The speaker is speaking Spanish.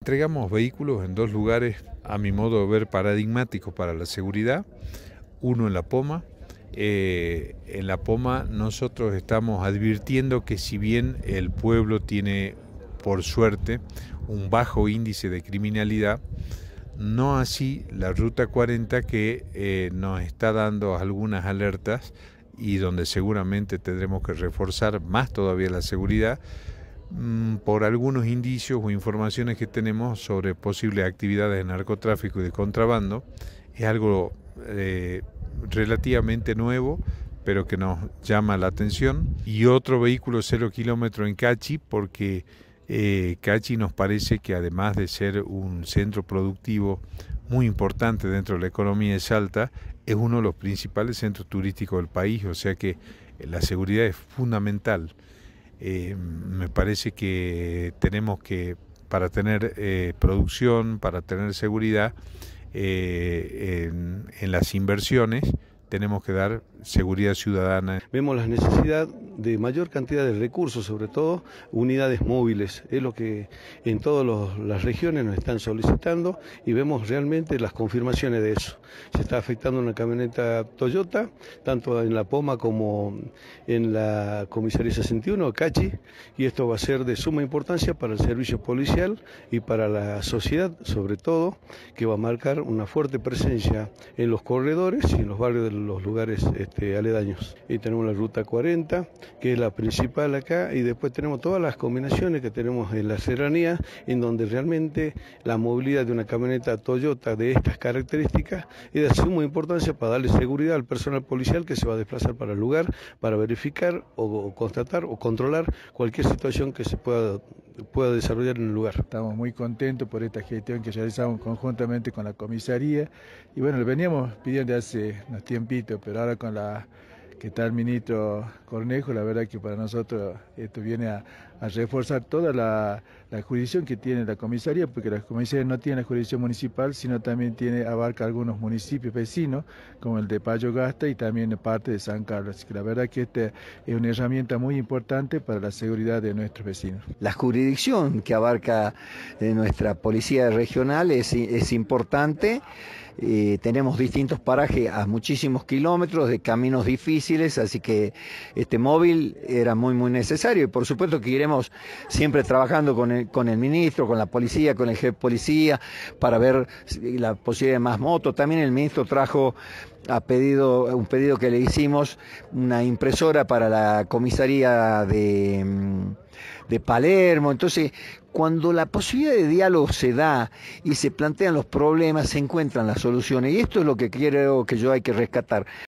entregamos vehículos en dos lugares, a mi modo de ver, paradigmáticos para la seguridad. Uno en La Poma. En La Poma nosotros estamos advirtiendo que si bien el pueblo tiene, por suerte, un bajo índice de criminalidad, no así la Ruta 40 que nos está dando algunas alertas y donde seguramente tendremos que reforzar más todavía la seguridad por algunos indicios o informaciones que tenemos sobre posibles actividades de narcotráfico y de contrabando. Es algo relativamente nuevo, pero que nos llama la atención. Y otro vehículo 0 kilómetro en Cachi, porque Cachi nos parece que además de ser un centro productivo muy importante dentro de la economía de Salta, es uno de los principales centros turísticos del país, o sea que la seguridad es fundamental. Me parece que tenemos que, para tener producción, para tener seguridad en las inversiones, tenemos que dar seguridad ciudadana. Vemos la necesidad de mayor cantidad de recursos, sobre todo unidades móviles, es lo que en todas las regiones nos están solicitando y vemos realmente las confirmaciones de eso. Se está afectando una camioneta Toyota, tanto en La Poma como en la comisaría 61, Cachi, y esto va a ser de suma importancia para el servicio policial y para la sociedad, sobre todo, que va a marcar una fuerte presencia en los corredores y en los barrios de los lugares aledaños. Y tenemos la Ruta 40, que es la principal acá, y después tenemos todas las combinaciones que tenemos en la serranía, en donde realmente la movilidad de una camioneta Toyota de estas características es de suma importancia para darle seguridad al personal policial que se va a desplazar para el lugar, para verificar o constatar o controlar cualquier situación que se pueda desarrollar en el lugar. Estamos muy contentos por esta gestión que realizamos conjuntamente con la comisaría y bueno, le veníamos pidiendo hace unos tiempitos, pero ahora con la que está el ministro Cornejo, la verdad que para nosotros esto viene a reforzar toda la jurisdicción que tiene la comisaría, porque la comisaría no tiene la jurisdicción municipal, sino también abarca algunos municipios vecinos, como el de Payogasta y también parte de San Carlos. Así que la verdad que esta es una herramienta muy importante para la seguridad de nuestros vecinos. La jurisdicción que abarca nuestra policía regional es importante. Tenemos distintos parajes a muchísimos kilómetros de caminos difíciles, así que este móvil era muy necesario y por supuesto que iremos siempre trabajando con el ministro, con la policía, con el jefe de policía para ver la posibilidad de más motos. También el ministro trajo un pedido que le hicimos, una impresora para la comisaría de Palermo. Entonces, cuando la posibilidad de diálogo se da y se plantean los problemas, se encuentran las soluciones y esto es lo que creo que yo hay que rescatar.